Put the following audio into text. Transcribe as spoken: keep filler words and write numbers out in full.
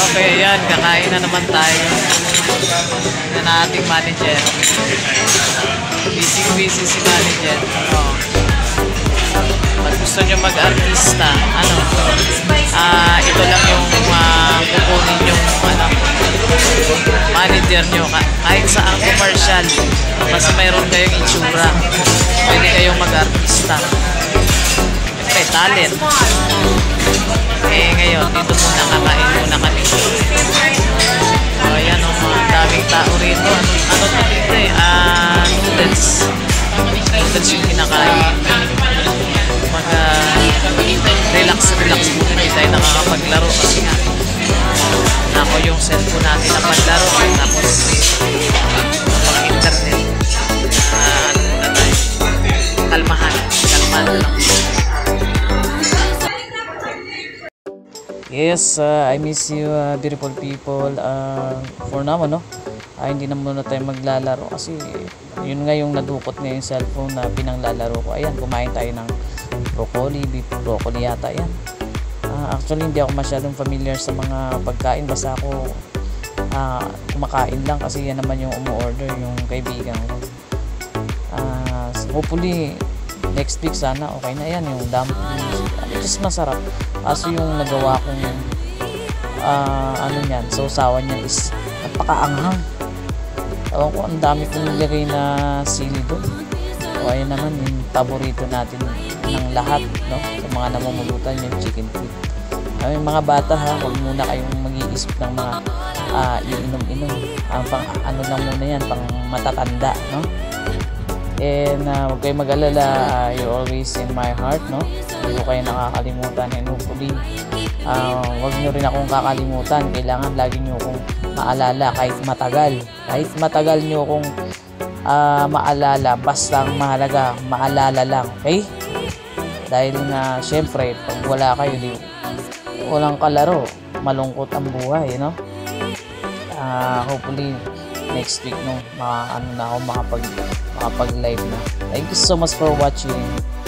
Okay, yan. Kakain na naman tayo. Na na ating manager. Busy-busy si manager. Oh. Pag gusto nyo mag-artista, ano, ah, ito lang yung uh, kukunin yung ano, manager nyo. Kahit saan commercial, basta mayroon kayong itsura, pwede kayong mag-artista. May talent. Eh, ngayon, dito muna kakain muna kami. So, ayan o, mga daming tao rito. Ano, ano to dito eh? Ah, noodles. Noodles yung kinakain. Mag, uh, relax, relax muna. Hindi tayo nakakapaglaro kasi nga. Nako yung cellphone natin na paglaro. Tapos, mga internet. Uh, ano muna tayo? Kalmahan. Kalmahan lang. Yes, uh, I miss you uh, beautiful people. Uh, for now, ano, uh, hindi na muna tayo maglalaro kasi yun nga yung nadukot na yung cellphone na pinanglalaro ko. Ayan, kumain tayo ng broccoli, beef broccoli yata yan. Uh, actually, hindi ako masyadong familiar sa mga pagkain. Basta ako uh, kumakain lang kasi yan naman yung umu-order, yung kaibigan ko. Uh, hopefully, next week sana okay na yan, yung dumplings. Just masarap. Kaso yung nagawa kong uh, ano yan, sausawan niyan is napakaanghang. Ewan ko, ang dami kong nilagay na sili doon. So ayan naman yung paborito natin ng lahat, no? Sa mga namumulutan, yung chicken feet. Ay, mga bata ha, huwag muna kayong mag-iisip ng mga uh, iinom-inom. Ang pang ano lang muna yan, pang matatanda, no? And uh, huwag kayong mag-alala, uh, you're always in my heart, no? Hindi ko kayo nakakalimutan, and hopefully uh, huwag nyo rin akong kakalimutan. Kailangan lagi nyo akong maalala kahit matagal. Kahit matagal nyo akong uh, maalala, basta ang mahalaga, maalala lang, okay? Dahil na syempre pag wala kayo, di, walang kalaro, malungkot ang buhay, no? Uh, hopefully next week, no, maka, ano na ako makapag makapag live na. Thank you so much for watching.